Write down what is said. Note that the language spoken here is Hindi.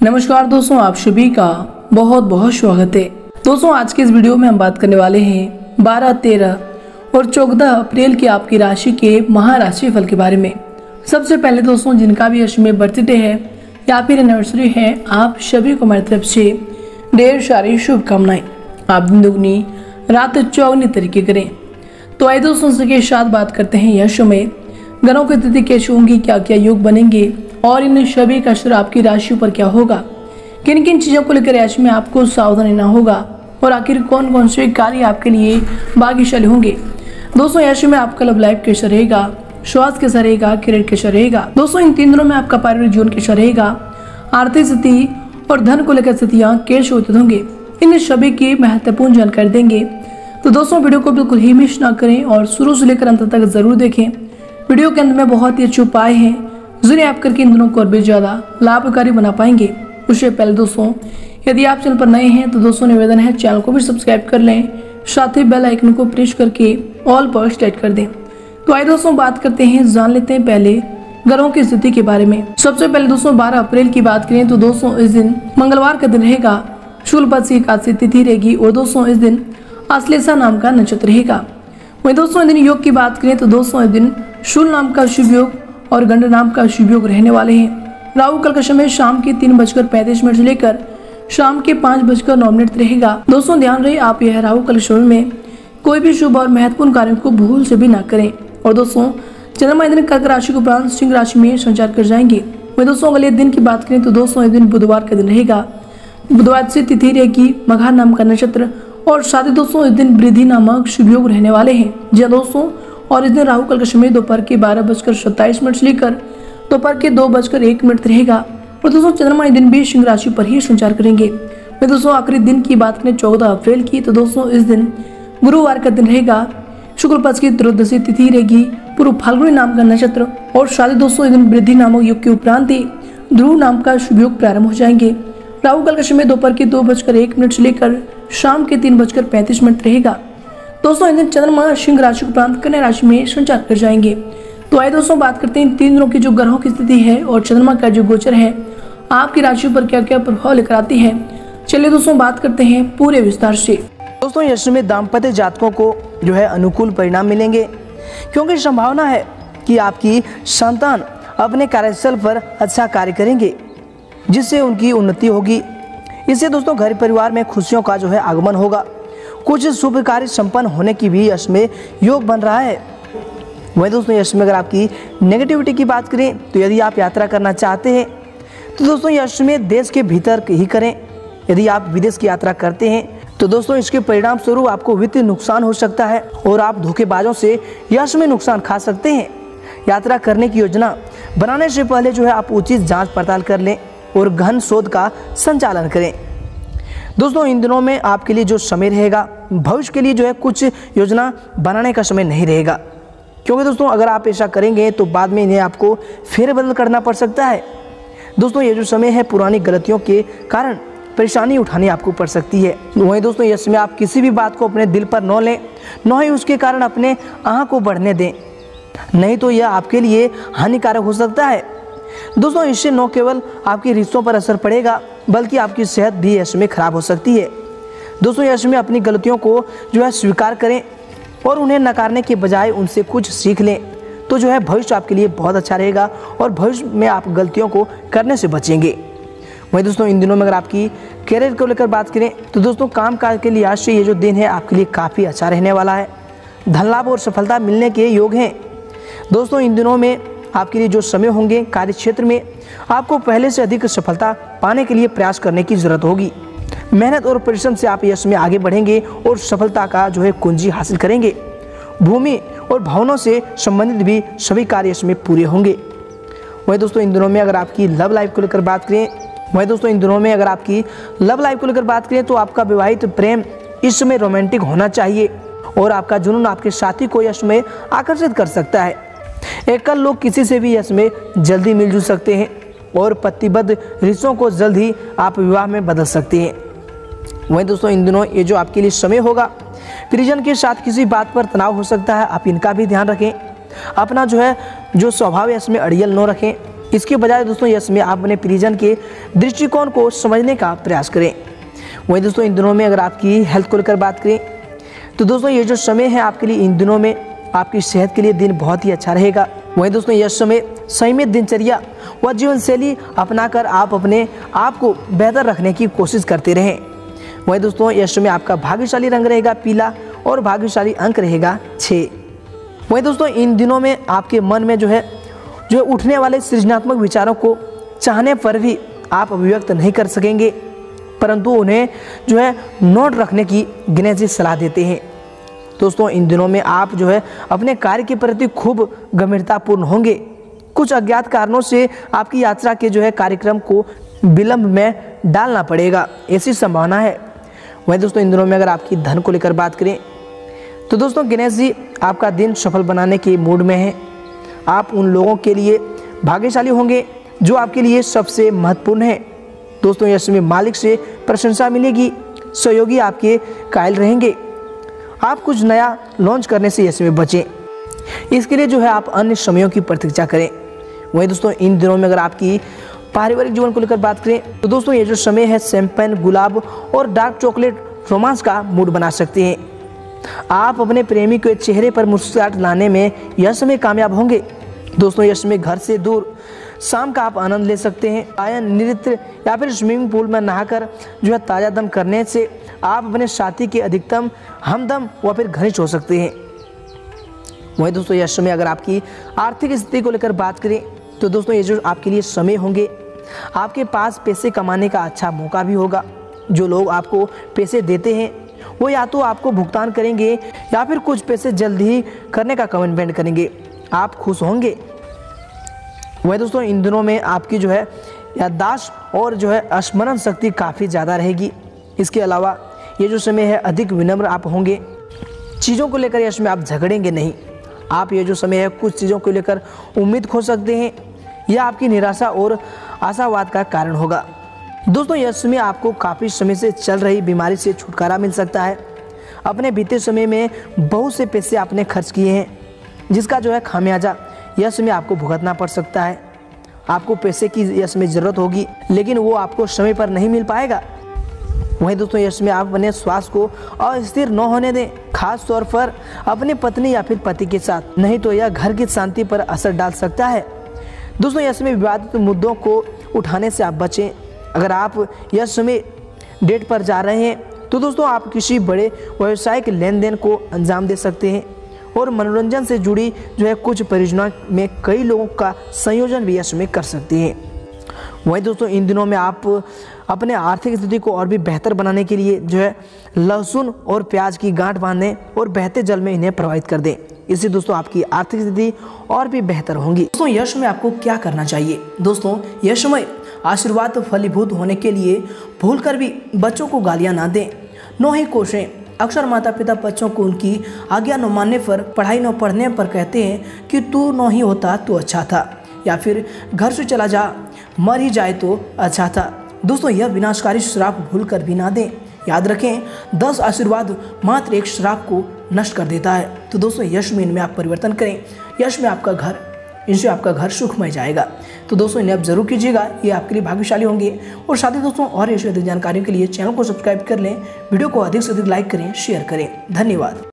नमस्कार दोस्तों, आप सभी का बहुत बहुत स्वागत है। दोस्तों, आज के इस वीडियो में हम बात करने वाले हैं 12, 13 और 14 अप्रैल की आपकी राशि के महाराशि फल के बारे में। सबसे पहले दोस्तों, जिनका भी यश में बर्थडे है या फिर एनिवर्सरी है, आप सभी को मेरी तरफ से ढेर सारी शुभकामनाएं। आप दिन दुगनी रात चौगनी तरीके करें। तो आइए दोस्तों, के साथ बात करते हैं यश में ग्रहों की स्थिति कैसी होंगी, क्या क्या योग बनेंगे और इन सभी का असर आपकी राशि पर क्या होगा, किन किन चीजों को लेकर यश में आपको सावधान रहना होगा और आखिर कौन कौन से कार्य आपके लिए भाग्यशाली होंगे। दोस्तों, यश में आपका लव लाइफ कैसा रहेगा, स्वास्थ्य कैसा रहेगा, करियर कैसा रहेगा। दोस्तों, इन 3 दिनों में आपका पारिवारिक जीवन कैसा रहेगा, आर्थिक स्थिति और धन को लेकर स्थितियां कैसे होती होंगे, इन सभी की महत्वपूर्ण जानकारी देंगे। तो दोस्तों, वीडियो को बिल्कुल ही मिस ना करें और शुरू से लेकर अंत तक जरूर देखें। वीडियो के अंत में बहुत ही अच्छे उपाय हैं जिन्हें आप करके इन दिनों को और भी ज्यादा लाभकारी बना पाएंगे। उससे पहले दोस्तों, यदि आप चैनल पर नए हैं तो दोस्तों निवेदन है चैनल को भी सब्सक्राइब कर लें, साथ ही बेल आइकन को प्रेस करके ऑल पर सेट कर दें। तो आइए दोस्तों, बात करते हैं, जान लेते हैं पहले ग्रहों की स्थिति के बारे में। सबसे पहले दोस्तों, 12 अप्रैल की बात करें तो दोस्तों इस दिन मंगलवार का दिन रहेगा, शुक्ल पक्ष की एकादशी तिथि रहेगी और दोस्तों इस दिन आश्लेषा नाम का नक्षत्र रहेगा। वहीं दोस्तों इस दिन योग की बात करें तो दोस्तों इस दिन शूल नाम का शुभ योग और गंड नाम का शुभ योग रहने वाले हैं। राहु काल का समय शाम के 3:35 से लेकर शाम के 5:09 रहेगा। दोस्तों ध्यान रहे, आप यह राहु काल समय में कोई भी शुभ और महत्वपूर्ण कार्य को भूल से भी ना करें। और दोस्तों, चंद्रमा दिन कर्क राशि के उपरांत सिंह राशि में संचार कर जाएंगे। वहीं दोस्तों अगले दिन की बात करें तो दोस्तों इस दिन बुधवार का दिन रहेगा, बुधवार से तिथि रहेगी मघा नाम का नक्षत्र और साथ ही दोस्तों इस दिन वृद्धि नामक शुभ योग रहने वाले हैं। जी दोस्तों, और इस दिन राहु काल का समय दोपहर के 12:27 से लेकर दोपहर के 2:01 रहेगा। और दोस्तों चंद्रमा इस दिन भी सिंह राशि पर ही संचार करेंगे। मैं दोस्तों आखिरी दिन की बात करें 14 अप्रैल की तो दोस्तों इस दिन गुरुवार का दिन रहेगा, शुक्ल पक्ष की त्रयोदशी तिथि रहेगी, पूर्व फाल्गुनी नाम का नक्षत्र और साथ ही दोस्तों इस दिन वृद्धि नामक योग के उपरांत ही ध्रुव नाम का शुभ योग प्रारंभ हो जाएंगे। राहु काल का समय दोपहर के 2:01 से लेकर शाम के 3:35 रहेगा। दोस्तों इस दिन चंद्रमा सिंह राशि के उपरांत कन्या राशि में संचार कर जाएंगे। तो आइए दोस्तों बात करते हैं इन 3 दिनों की जो ग्रहों की स्थिति है और चंद्रमा का जो गोचर है आपकी राशि पर क्या क्या प्रभाव लेकर आती है। चलिए दोस्तों बात करते हैं पूरे विस्तार से। दोस्तों यश में दाम्पत्य जातकों को जो है अनुकूल परिणाम मिलेंगे, क्योंकि संभावना है कि आपकी संतान अपने कार्यस्थल पर अच्छा कार्य करेंगे जिससे उनकी उन्नति होगी। इससे दोस्तों घर परिवार में खुशियों का जो है आगमन होगा। कुछ शुभ कार्य संपन्न होने की भी यश में योग बन रहा है। वहीं दोस्तों यश में अगर आपकी नेगेटिविटी की बात करें तो यदि आप यात्रा करना चाहते हैं तो दोस्तों यश में देश के भीतर ही करें। यदि आप विदेश की यात्रा करते हैं तो दोस्तों इसके परिणाम स्वरूप आपको वित्तीय नुकसान हो सकता है और आप धोखेबाजों से यश में नुकसान खा सकते हैं। यात्रा करने की योजना बनाने से पहले जो है आप उचित जाँच पड़ताल कर लें और गहन शोध का संचालन करें। दोस्तों इन दिनों में आपके लिए जो समय रहेगा भविष्य के लिए जो है कुछ योजना बनाने का समय नहीं रहेगा, क्योंकि दोस्तों अगर आप ऐसा करेंगे तो बाद में इन्हें आपको फेरबदल करना पड़ सकता है। दोस्तों ये जो समय है पुरानी गलतियों के कारण परेशानी उठानी आपको पड़ सकती है। वहीं दोस्तों यह समय आप किसी भी बात को अपने दिल पर न लें, न ही उसके कारण अपने आँख को बढ़ने दें, नहीं तो यह आपके लिए हानिकारक हो सकता है। दोस्तों इससे न केवल आपके रिश्तों पर असर पड़ेगा बल्कि आपकी सेहत भी ऐसे में खराब हो सकती है। दोस्तों ऐसे में अपनी गलतियों को जो है स्वीकार करें और उन्हें नकारने के बजाय उनसे कुछ सीख लें, तो जो है भविष्य आपके लिए बहुत अच्छा रहेगा और भविष्य में आप गलतियों को करने से बचेंगे। वहीं दोस्तों इन दिनों में अगर आपकी करियर को लेकर बात करें तो दोस्तों काम काज के लिहाज से ये जो दिन है आपके लिए काफ़ी अच्छा रहने वाला है। धन लाभ और सफलता मिलने के योग हैं। दोस्तों इन दिनों में आपके लिए जो समय होंगे कार्य क्षेत्र में आपको पहले से अधिक सफलता पाने के लिए प्रयास करने की जरूरत होगी। मेहनत और परिश्रम से आप यश में आगे बढ़ेंगे और सफलता का जो है कुंजी हासिल करेंगे। भूमि और भवनों से संबंधित भी सभी कार्य इसमें पूरे होंगे। वहीं दोस्तों इन दिनों में अगर आपकी लव लाइफ को लेकर बात करें तो आपका विवाहित प्रेम इस समय रोमांटिक होना चाहिए और आपका जुनून आपके साथी को यश में आकर्षित कर सकता है। एकल लोग किसी से भी यश में जल्दी मिलजुल सकते हैं और प्रतिबद्ध रिश्तों को जल्द ही आप विवाह में बदल सकते हैं। वहीं दोस्तों इन दिनों ये जो आपके लिए समय होगा परिजन के साथ किसी बात पर तनाव हो सकता है, आप इनका भी ध्यान रखें। अपना जो है जो स्वभाव है इसमें अड़ियल न रखें। इसके बजाय दोस्तों यह समय आप अपने प्रियजन के दृष्टिकोण को समझने का प्रयास करें। वहीं दोस्तों इन दिनों में अगर आपकी हेल्थ को लेकर बात करें तो दोस्तों ये जो समय है आपके लिए, इन दिनों में आपकी सेहत के लिए दिन बहुत ही अच्छा रहेगा। वहीं दोस्तों यह समय संयमित दिनचर्या व जीवन शैली अपनाकर आप अपने आप को बेहतर रखने की कोशिश करते रहें। वहीं दोस्तों यह समय आपका भाग्यशाली रंग रहेगा पीला और भाग्यशाली अंक रहेगा 6। वहीं दोस्तों इन दिनों में आपके मन में जो उठने वाले सृजनात्मक विचारों को चाहने पर भी आप अभिव्यक्त नहीं कर सकेंगे, परंतु उन्हें नोट रखने की गणेश जी सलाह देते हैं। दोस्तों इन दिनों में आप अपने कार्य के प्रति खूब गंभीरतापूर्ण होंगे। कुछ अज्ञात कारणों से आपकी यात्रा के कार्यक्रम को विलंब में डालना पड़ेगा, ऐसी संभावना है। वहीं दोस्तों इन दिनों में अगर आपकी धन को लेकर बात करें तो दोस्तों गणेश जी आपका दिन सफल बनाने के मूड में हैं। आप उन लोगों के लिए भाग्यशाली होंगे जो आपके लिए सबसे महत्वपूर्ण है। दोस्तों यह समय मालिक से प्रशंसा मिलेगी, सहयोगी आपके कायल रहेंगे। आप कुछ नया लॉन्च करने से यह समय बचें, इसके लिए आप अन्य समयों की प्रतीक्षा करें। वहीं दोस्तों इन दिनों में अगर आपकी पारिवारिक जीवन को लेकर बात करें तो दोस्तों ये जो समय है शैंपेन, गुलाब और डार्क चॉकलेट रोमांस का मूड बना सकते हैं। आप अपने प्रेमी के चेहरे पर मुस्कुराहट लाने में यह समय कामयाब होंगे। दोस्तों यह समय घर से दूर शाम का आप आनंद ले सकते हैं। गायन, नृत्य या फिर स्विमिंग पूल में नहाकर ताज़ा दम करने से आप अपने साथी के अधिकतम हमदम व फिर घनिष्ठ हो सकते हैं। वहीं दोस्तों यह समय अगर आपकी आर्थिक स्थिति को लेकर बात करें तो दोस्तों ये जो आपके लिए समय होंगे, आपके पास पैसे कमाने का अच्छा मौका भी होगा। जो लोग आपको पैसे देते हैं वो या तो आपको भुगतान करेंगे या फिर कुछ पैसे जल्द ही करने का कमिटमेंट करेंगे। आप खुश होंगे। वही दोस्तों इन दिनों में आपकी याददाश्त और स्मरण शक्ति काफ़ी ज़्यादा रहेगी। इसके अलावा ये जो समय है अधिक विनम्र आप होंगे। चीज़ों को लेकर यह समय आप झगड़ेंगे नहीं। आप ये जो समय है कुछ चीज़ों को लेकर उम्मीद खो सकते हैं, यह आपकी निराशा और आशावाद का कारण होगा। दोस्तों यह समय आपको काफ़ी समय से चल रही बीमारी से छुटकारा मिल सकता है। अपने बीते समय में बहुत से पैसे आपने खर्च किए हैं, जिसका खामियाजा यह समय आपको भुगतना पड़ सकता है। आपको पैसे की यह समय ज़रूरत होगी, लेकिन वो आपको समय पर नहीं मिल पाएगा। वहीं दोस्तों यह समय आप अपने स्वास्थ्य को अस्थिर न होने दें, खास तौर पर अपनी पत्नी या फिर पति के साथ, नहीं तो यह घर की शांति पर असर डाल सकता है। दोस्तों यह समय विवादित मुद्दों को उठाने से आप बचें। अगर आप यह समय डेट पर जा रहे हैं तो दोस्तों आप किसी बड़े व्यावसायिक लेन देन को अंजाम दे सकते हैं और मनोरंजन से जुड़ी कुछ परियोजना में कई लोगों का संयोजन भी यह समय कर सकते हैं। वहीं दोस्तों इन दिनों में आप अपने आर्थिक स्थिति को और भी बेहतर बनाने के लिए लहसुन और प्याज की गांठ बांधें और बहते जल में इन्हें प्रवाहित कर दें। इससे दोस्तों आपकी आर्थिक स्थिति और भी बेहतर होंगी। दोस्तों यह समय आपको क्या करना चाहिए? दोस्तों यह समय आशीर्वाद फलीभूत होने के लिए भूलकर भी बच्चों को गालियां ना दें, न ही कोसें। अक्सर माता पिता बच्चों को उनकी आज्ञा न मानने पर, पढ़ाई न पढ़ने पर कहते हैं कि तू न ही होता तो अच्छा था, या फिर घर से चला जा, मर ही जाए तो अच्छा था। दोस्तों यह विनाशकारी श्राप भूल कर भी ना दें। याद रखें 10 आशीर्वाद मात्र एक श्राप को नष्ट कर देता है। तो दोस्तों यश में इनमें आप परिवर्तन करें, यश में आपका घर, इनसे आपका घर सुखमय जाएगा। तो दोस्तों इन्हें आप जरूर कीजिएगा, ये आपके लिए भाग्यशाली होंगे। और साथ ही दोस्तों और ऐसी अधिक जानकारियों के लिए चैनल को सब्सक्राइब कर लें, वीडियो को अधिक से अधिक लाइक करें, शेयर करें। धन्यवाद।